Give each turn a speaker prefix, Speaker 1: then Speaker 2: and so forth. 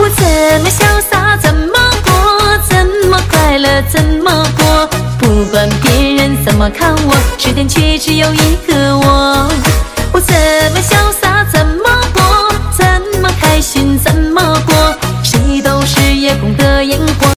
Speaker 1: 活怎么潇洒怎么过，怎么快乐怎么过，不管别人怎么看我，终点却只有一个。